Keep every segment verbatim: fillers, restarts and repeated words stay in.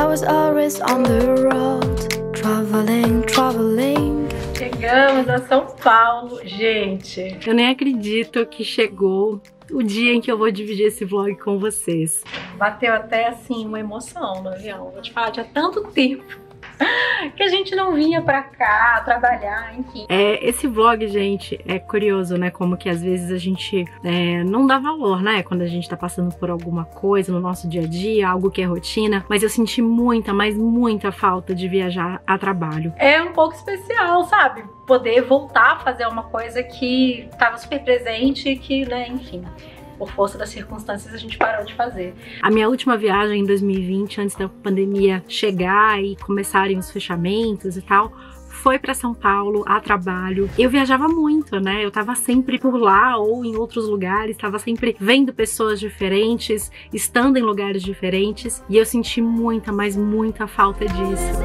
was always on the road, traveling, traveling. Chegamos a São Paulo, gente. Eu nem acredito que chegou o dia em que eu vou dividir esse vlog com vocês. Bateu até assim uma emoção no avião. Vou te falar, tinha tanto tempo que a gente não vinha pra cá trabalhar, enfim. É, esse vlog, gente, é curioso, né? Como que às vezes a gente é, não dá valor, né? Quando a gente tá passando por alguma coisa no nosso dia a dia, algo que é rotina. Mas eu senti muita, mas muita falta de viajar a trabalho. É um pouco especial, sabe? Poder voltar a fazer uma coisa que tava super presente e que, né, enfim, por força das circunstâncias, a gente parou de fazer. A minha última viagem em dois mil e vinte, antes da pandemia chegar e começarem os fechamentos e tal, foi para São Paulo a trabalho. Eu viajava muito, né? Eu tava sempre por lá ou em outros lugares, tava sempre vendo pessoas diferentes, estando em lugares diferentes, e eu senti muita, mas muita falta disso.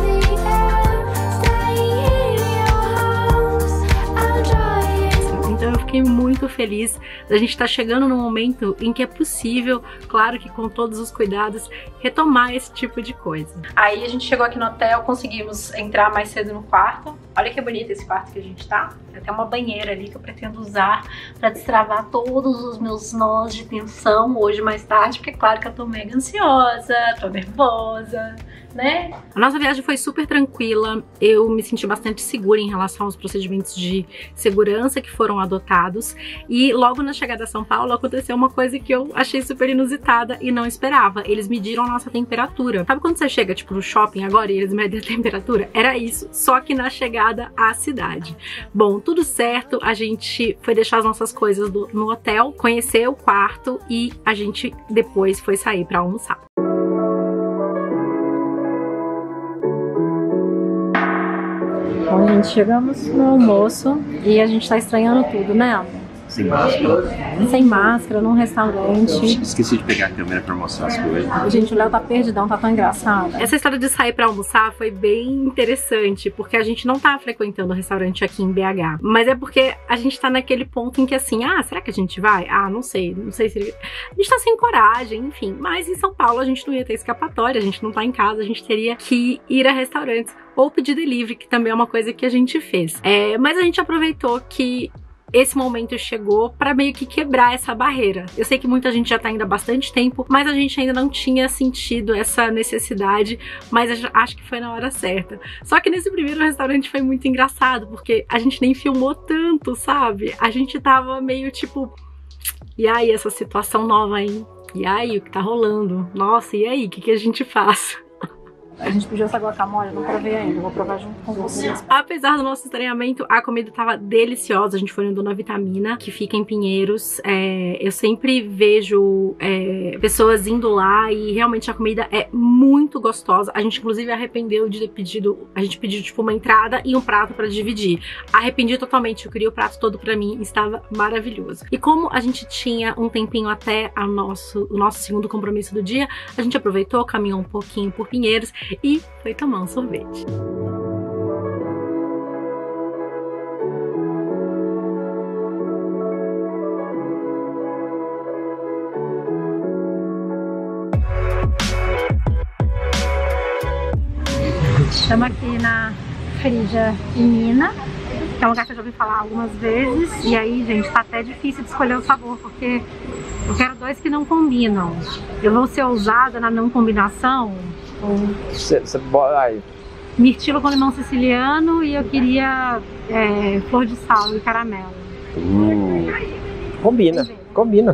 Então eu fiquei muito feliz da gente estar chegando num momento em que é possível, claro que com todos os cuidados, retomar esse tipo de coisa. Aí a gente chegou aqui no hotel, conseguimos entrar mais cedo no quarto. Olha que bonito esse quarto que a gente tá. Tem até uma banheira ali que eu pretendo usar pra destravar todos os meus nós de tensão hoje mais tarde, porque é claro que eu tô mega ansiosa, tô nervosa, né? A nossa viagem foi super tranquila, eu me senti bastante segura em relação aos procedimentos de segurança que foram adotados, e logo na chegada a São Paulo aconteceu uma coisa que eu achei super inusitada e não esperava. Eles mediram a nossa temperatura. Sabe quando você chega tipo no shopping agora e eles medem a temperatura? Era isso, só que na chegada à cidade. Bom, tudo certo, a gente foi deixar as nossas coisas do, no hotel, conhecer o quarto e a gente depois foi sair pra almoçar. Bom, gente, chegamos no almoço e a gente tá estranhando tudo, né, amor? Sem máscara. Sem máscara, num restaurante. Esqueci de pegar a câmera pra mostrar as coisas. Gente, o Léo tá perdidão, tá tão engraçado. Essa história de sair pra almoçar foi bem interessante, porque a gente não tá frequentando o restaurante aqui em B H. Mas é porque a gente tá naquele ponto em que assim, ah, será que a gente vai? Ah, não sei, não sei se... A gente tá sem coragem, enfim. Mas em São Paulo a gente não ia ter escapatória, a gente não tá em casa, a gente teria que ir a restaurantes ou pedir delivery, que também é uma coisa que a gente fez. É, mas a gente aproveitou que esse momento chegou para meio que quebrar essa barreira. Eu sei que muita gente já tá indo há bastante tempo, mas a gente ainda não tinha sentido essa necessidade, mas acho que foi na hora certa. Só que nesse primeiro restaurante foi muito engraçado, porque a gente nem filmou tanto, sabe? A gente tava meio tipo, e aí essa situação nova, hein? E aí, o que tá rolando? Nossa, e aí, o que que a gente faz? A gente pediu essa guacamole, não provei ainda, vou provar junto com vocês. Apesar do nosso estranhamento, a comida tava deliciosa. A gente foi no Dona Vitamina, que fica em Pinheiros. É, eu sempre vejo é, pessoas indo lá e realmente a comida é muito gostosa. A gente inclusive arrependeu de ter pedido, a gente pediu tipo uma entrada e um prato pra dividir. Arrependi totalmente, eu queria o prato todo pra mim, estava maravilhoso. E como a gente tinha um tempinho até a nosso, o nosso segundo compromisso do dia, a gente aproveitou, caminhou um pouquinho por Pinheiros e foi tomar um sorvete. Estamos aqui na Frija e Nina, que é um lugar que eu já ouvi falar algumas vezes. E aí, gente, tá até difícil de escolher o sabor, porque eu quero dois que não combinam. Eu vou ser ousada na não combinação. Você bora aí. Mirtilo com limão siciliano e eu queria é, flor de sal e caramelo. Hum, combina, combina.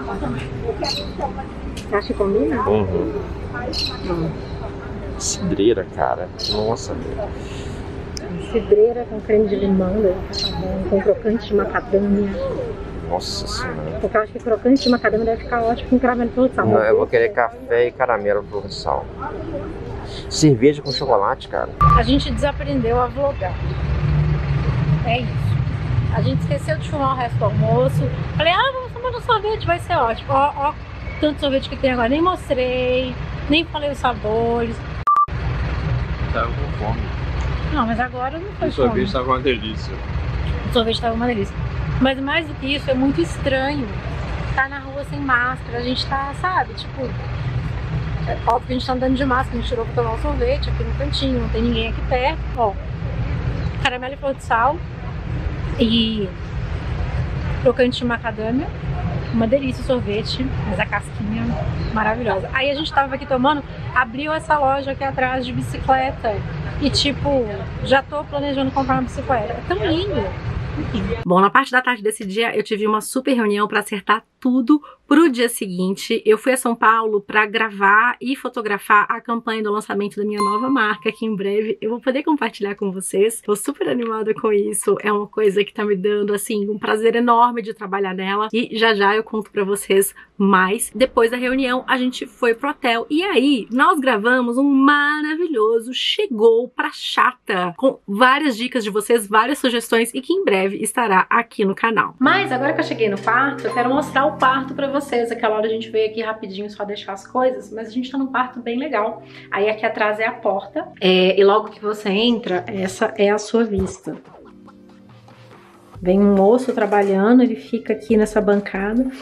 Você acha que combina? Uhum. Hum. Cidreira, cara. Nossa, velho. Cidreira com creme de limão, com crocante de macadâmia. Nossa senhora. Porque eu acho que crocante de macadâmia deve ficar ótimo com caramelo flor de sal. Não, eu vou querer café e caramelo flor de sal. Cerveja com chocolate, cara. A gente desaprendeu a vlogar. É isso. A gente esqueceu de filmar o resto do almoço. Falei, ah, vamos tomar um sorvete, vai ser ótimo. Ó, ó, tanto sorvete que tem agora. Nem mostrei, nem falei os sabores. Tava com fome. Não, mas agora não foi. O sorvete estava uma delícia. O sorvete estava uma delícia. Mas mais do que isso, é muito estranho tá na rua sem máscara. A gente tá, sabe, tipo, É óbvio que a gente tá andando de máscara, a gente tirou pra tomar um sorvete aqui no cantinho, não tem ninguém aqui perto. Ó, caramelo e flor de sal e crocante de macadâmia. Uma delícia o sorvete, mas a casquinha maravilhosa. Aí a gente tava aqui tomando, abriu essa loja aqui atrás de bicicleta. E tipo, já tô planejando comprar uma bicicleta. É tão lindo. Enfim. Bom, na parte da tarde desse dia eu tive uma super reunião pra acertar tudo pro dia seguinte. Eu fui a São Paulo pra gravar e fotografar a campanha do lançamento da minha nova marca, que em breve eu vou poder compartilhar com vocês. Tô super animada com isso, é uma coisa que tá me dando, assim, um prazer enorme de trabalhar nela. E já já eu conto pra vocês mais. Depois da reunião, a gente foi pro hotel. E aí, nós gravamos um maravilhoso Chegou Pra Chata, com várias dicas de vocês, várias sugestões, e que em breve estará aqui no canal. Mas agora que eu cheguei no quarto, eu quero mostrar o quarto pra vocês. Aquela hora a gente veio aqui rapidinho só deixar as coisas, mas a gente tá num quarto bem legal. Aí aqui atrás é a porta, é, e logo que você entra, essa é a sua vista. Vem um moço trabalhando, ele fica aqui nessa bancada.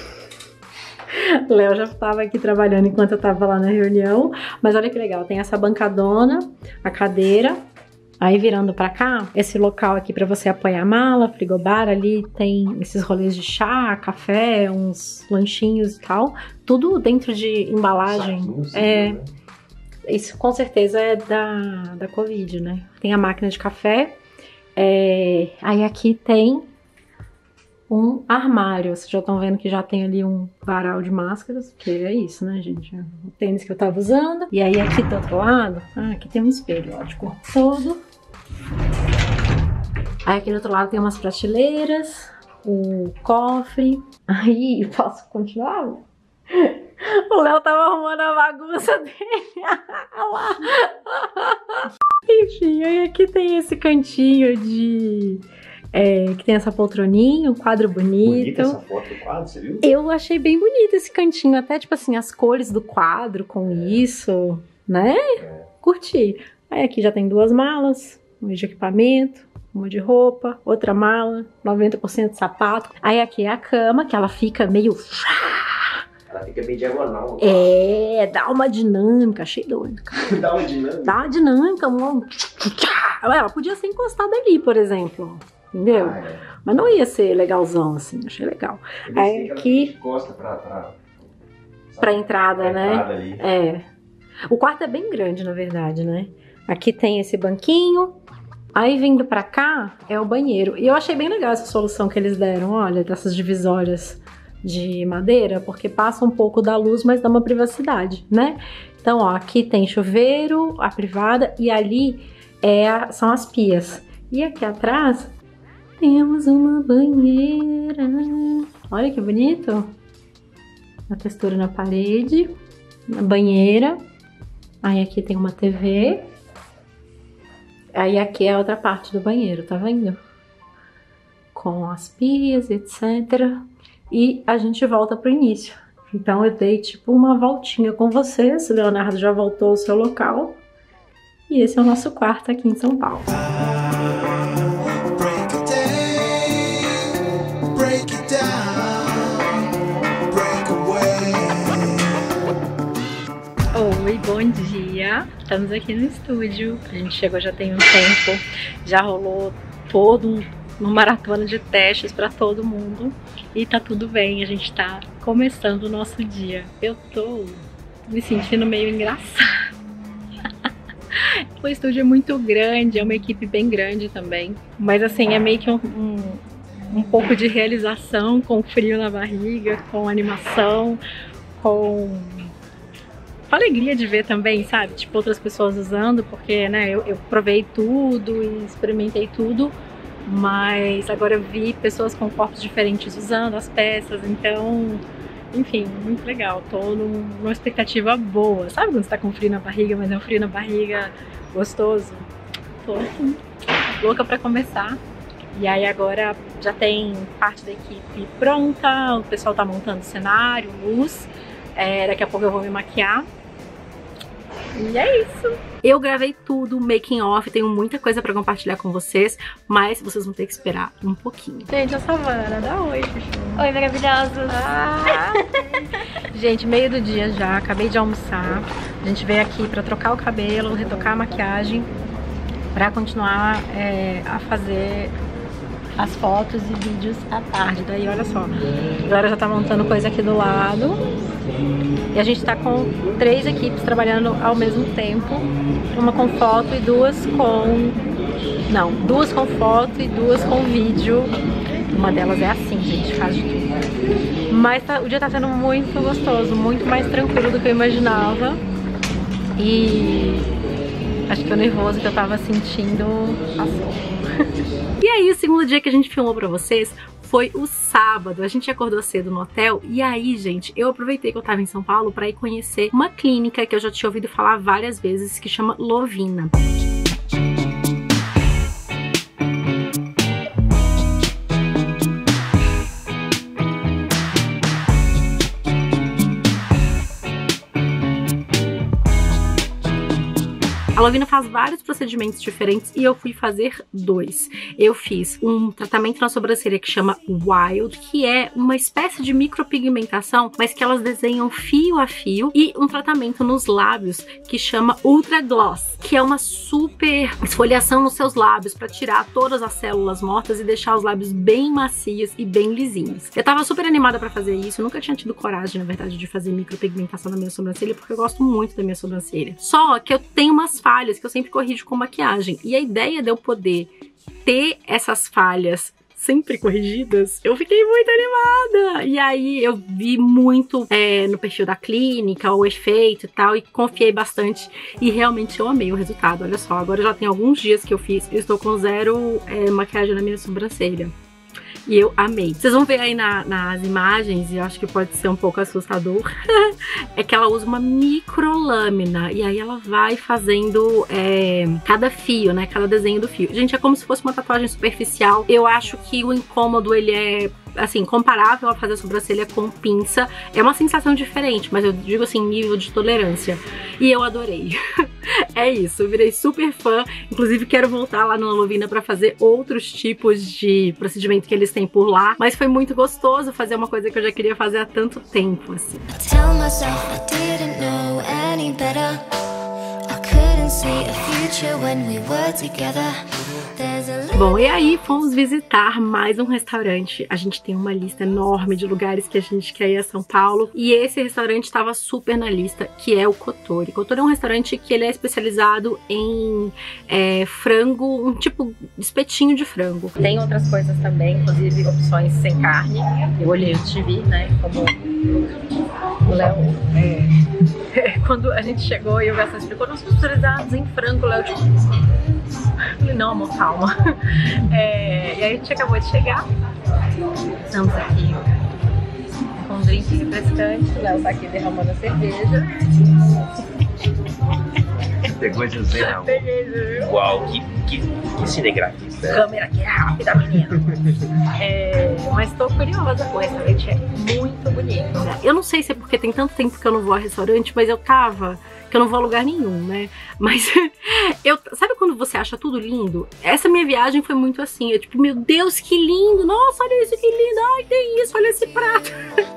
O Léo já estava aqui trabalhando enquanto eu estava lá na reunião, mas olha que legal, tem essa bancadona, a cadeira. Aí virando pra cá, esse local aqui pra você apoiar a mala, frigobar, ali tem esses rolês de chá, café, uns lanchinhos e tal. Tudo dentro de embalagem. Saquinho, é, né? Isso com certeza é da, da Covid, né? Tem a máquina de café. É, aí aqui tem um armário. Vocês já estão vendo que já tem ali um varal de máscaras, que é isso, né, gente? O tênis que eu tava usando. E aí aqui do outro lado, ah, aqui tem um espelho, ó, de corpo todo. Aí aqui do outro lado tem umas prateleiras, o cofre. Aí, posso continuar? O Léo tava arrumando a bagunça dele. Lá. Enfim, aí aqui tem esse cantinho de... É, que tem essa poltroninha, um quadro bonito. Bonita essa foto do quadro, você viu? Eu achei bem bonito esse cantinho, até tipo assim, as cores do quadro com é. isso, né? É. Curti. Aí aqui já tem duas malas, uma de equipamento, uma de roupa, outra mala, noventa por cento de sapato. Aí aqui é a cama, que ela fica meio... Ela fica meio diagonal. É, dá uma dinâmica, achei doido. Dá uma dinâmica? Dá uma dinâmica, uma... Ela podia ser encostada ali, por exemplo. Entendeu? Ah, é. Mas não ia ser legalzão assim, achei legal. Aí aqui... Encosta pra... Pra, pra entrada, pra né? Entrada ali. É. O quarto é bem grande, na verdade, né? Aqui tem esse banquinho. Aí vindo pra cá é o banheiro. E eu achei bem legal essa solução que eles deram, olha, dessas divisórias de madeira, porque passa um pouco da luz, mas dá uma privacidade, né? Então, ó, aqui tem chuveiro, a privada, e ali é a, são as pias. E aqui atrás temos uma banheira. Olha que bonito. A textura na parede, na banheira. Aí aqui tem uma T V. Aí aqui é a outra parte do banheiro, tá vendo? Com as pias, etcétera. E a gente volta pro início. Então eu dei tipo uma voltinha com vocês. O Leonardo já voltou ao seu local. E esse é o nosso quarto aqui em São Paulo. Oi, bom dia. Estamos aqui no estúdio. A gente chegou já tem um tempo. Já rolou todo um, uma maratona de testes para todo mundo. E tá tudo bem, a gente tá começando o nosso dia. Eu tô me sentindo meio engraçada. O estúdio é muito grande, é uma equipe bem grande também. Mas assim, é meio que um, um, um pouco de realização, com frio na barriga, com animação, com alegria de ver também, sabe? Tipo, outras pessoas usando, porque, né, eu, eu provei tudo e experimentei tudo. Mas agora eu vi pessoas com corpos diferentes usando as peças, então, enfim, muito legal. Tô num, numa expectativa boa. Sabe quando você tá com frio na barriga, mas é um frio na barriga gostoso? Tô assim, louca pra começar. E aí agora já tem parte da equipe pronta, o pessoal tá montando cenário, luz. É, daqui a pouco eu vou me maquiar. E é isso. Eu gravei tudo, making off, tenho muita coisa pra compartilhar com vocês, mas vocês vão ter que esperar um pouquinho. Gente, a Savana, dá oi, Chuchu. Oi, maravilhosos. Ah. Gente, meio do dia já, acabei de almoçar. A gente veio aqui pra trocar o cabelo, retocar a maquiagem, pra continuar é, a fazer as fotos e vídeos à tarde. Daí, olha só, a galera já tá montando coisa aqui do lado. E a gente tá com três equipes trabalhando ao mesmo tempo. Uma com foto e duas com... Não, duas com foto e duas com vídeo. Uma delas é assim, gente, faz de tudo. Mas tá, o dia tá sendo muito gostoso, muito mais tranquilo do que eu imaginava. E acho que o nervoso que eu tava sentindo passou. E aí, o segundo dia que a gente filmou pra vocês foi o sábado. A gente acordou cedo no hotel e aí, gente, eu aproveitei que eu tava em São Paulo pra ir conhecer uma clínica que eu já tinha ouvido falar várias vezes, que chama Lovina. A Lovina faz vários procedimentos diferentes e eu fui fazer dois. Eu fiz um tratamento na sobrancelha que chama Wild, que é uma espécie de micropigmentação, mas que elas desenham fio a fio, e um tratamento nos lábios que chama Ultra Gloss, que é uma super esfoliação nos seus lábios para tirar todas as células mortas e deixar os lábios bem macios e bem lisinhos. Eu tava super animada para fazer isso, eu nunca tinha tido coragem, na verdade, de fazer micropigmentação na minha sobrancelha, porque eu gosto muito da minha sobrancelha. Só que eu tenho umas falhas que eu sempre corrijo com maquiagem, e a ideia de eu poder ter essas falhas sempre corrigidas, eu fiquei muito animada. E aí eu vi muito é, no perfil da clínica o efeito e tal, e confiei bastante, e realmente eu amei o resultado. Olha só, agora já tem alguns dias que eu fiz, eu estou com zero é, maquiagem na minha sobrancelha. E eu amei. Vocês vão ver aí na, nas imagens, e eu acho que pode ser um pouco assustador, é que ela usa uma microlâmina, e aí ela vai fazendo é, cada fio, né, cada desenho do fio. Gente, é como se fosse uma tatuagem superficial. Eu acho que o incômodo, ele é, assim, comparável a fazer a sobrancelha com pinça. É uma sensação diferente, mas eu digo assim, nível de tolerância. E eu adorei. É isso, eu virei super fã. Inclusive quero voltar lá na Lovina pra fazer outros tipos de procedimento que eles têm por lá. Mas foi muito gostoso fazer uma coisa que eu já queria fazer há tanto tempo, assim. Bom, e aí fomos visitar mais um restaurante. A gente tem uma lista enorme de lugares que a gente quer ir a São Paulo, e esse restaurante estava super na lista, que é o Kotori. Kotori é um restaurante que ele é especializado em é, frango, um tipo de espetinho de frango. Tem outras coisas também, inclusive opções sem carne. Eu olhei o T V, né, como o Léo... É... Quando a gente chegou e o garçom explicou, nós somos especializados em frango, Léo, tipo... Eu falei, não, amor, calma. É, e aí a gente acabou de chegar. Estamos aqui com um drink refrescante. O Léo tá aqui derramando a cerveja. Pegou de zero. Peguei, Uau, que, que, que cinegrafista. Câmera aqui é rápida, menina. É, mas tô curiosa, o restaurante é muito bonito. Eu não sei se é porque tem tanto tempo que eu não vou a restaurante, mas eu tava... que eu não vou a lugar nenhum, né? Mas eu, sabe quando você acha tudo lindo? Essa minha viagem foi muito assim, eu tipo, meu Deus, que lindo! Nossa, olha isso, que lindo! Ai, tem isso, olha esse prato!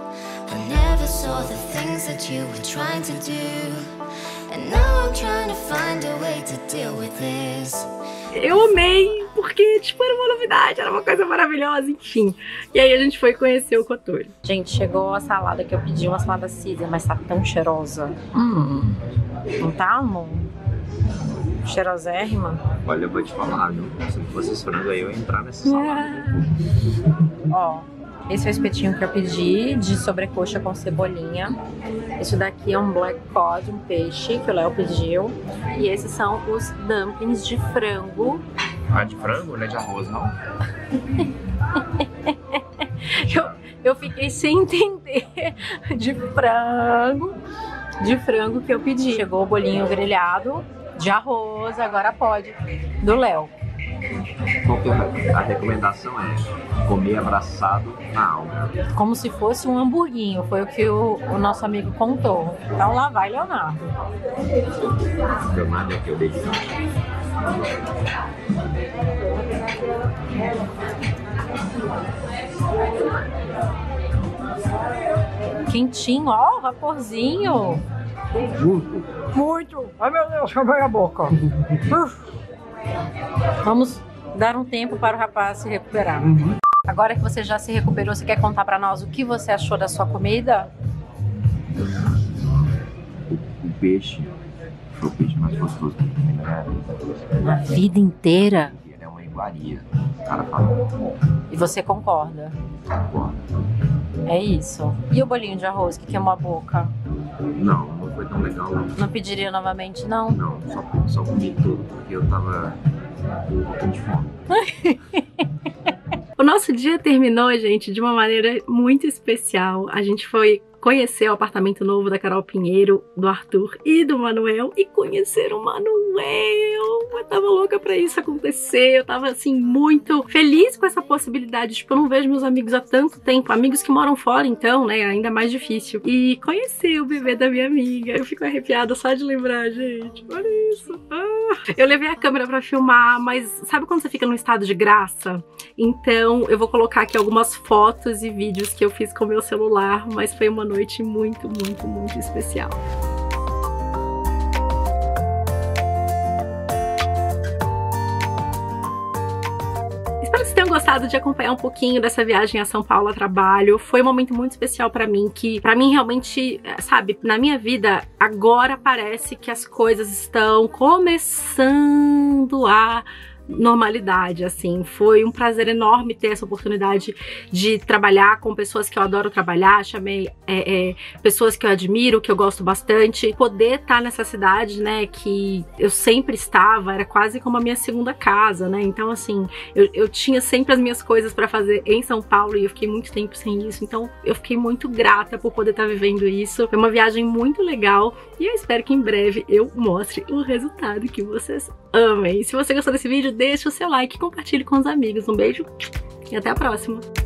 Eu amei, porque tipo, era uma novidade, era uma coisa maravilhosa, enfim. E aí a gente foi conhecer o Kotori. Gente, chegou a salada que eu pedi, uma salada Caesar, mas tá tão cheirosa. Hum. Não tá, amor? Cheirosérrima. Olha, eu vou te falar, viu? Se não fosse esse frango aí, eu ia entrar nessa salada. Ó, esse é o espetinho que eu pedi, de sobrecoxa com cebolinha. Esse daqui é um black cod, um peixe, que o Léo pediu. E esses são os dumplings de frango. Ah, de frango? Não é de arroz, não? eu, eu fiquei sem entender. De frango. De frango que eu pedi. Chegou o bolinho grelhado de arroz, agora pode, do Léo. A recomendação é comer abraçado na alma. Como se fosse um hamburguinho, foi o que o, o nosso amigo contou. Então lá vai Leonardo. Leonardo é o que eu dei. quentinho, ó, o vaporzinho. Muito. Muito. Ai, meu Deus, acabei a boca. Vamos dar um tempo para o rapaz se recuperar. Uhum. Agora que você já se recuperou, você quer contar para nós o que você achou da sua comida? O peixe foi o peixe mais gostoso que eu comi na minha vida. A vida inteira? Ele é uma iguaria. O cara fala. E você concorda? Concordo. É isso. E o bolinho de arroz que queimou a boca? Não, não foi tão legal não. Não pediria novamente, não? Não, só, só comi tudo porque eu tava com um pouquinho de fome. O nosso dia terminou, gente, de uma maneira muito especial. A gente foi conhecer o apartamento novo da Carol Pinheiro, do Arthur e do Manuel, e conhecer o Manuel. Eu tava louca pra isso acontecer, eu tava assim muito feliz com essa possibilidade. Tipo, eu não vejo meus amigos há tanto tempo, amigos que moram fora então, né, ainda mais difícil. E conhecer o bebê da minha amiga, eu fico arrepiada só de lembrar, gente. Olha isso. Ah. Eu levei a câmera pra filmar, mas sabe quando você fica num estado de graça? Então eu vou colocar aqui algumas fotos e vídeos que eu fiz com o meu celular, mas foi uma noite muito, muito, muito especial. Espero que vocês tenham gostado de acompanhar um pouquinho dessa viagem a São Paulo a trabalho. Foi um momento muito especial pra mim, que pra mim realmente, sabe, na minha vida, agora parece que as coisas estão começando a normalidade, assim. Foi um prazer enorme ter essa oportunidade de trabalhar com pessoas que eu adoro trabalhar, chamei é, é, pessoas que eu admiro, que eu gosto bastante, poder estar nessa cidade, né, que eu sempre estava, era quase como a minha segunda casa, né, então assim, eu, eu tinha sempre as minhas coisas para fazer em São Paulo e eu fiquei muito tempo sem isso, então eu fiquei muito grata por poder estar vivendo isso. Foi uma viagem muito legal e eu espero que em breve eu mostre o resultado que vocês amem. Se você gostou desse vídeo, deixa o seu like e compartilhe com os amigos. Um beijo e até a próxima!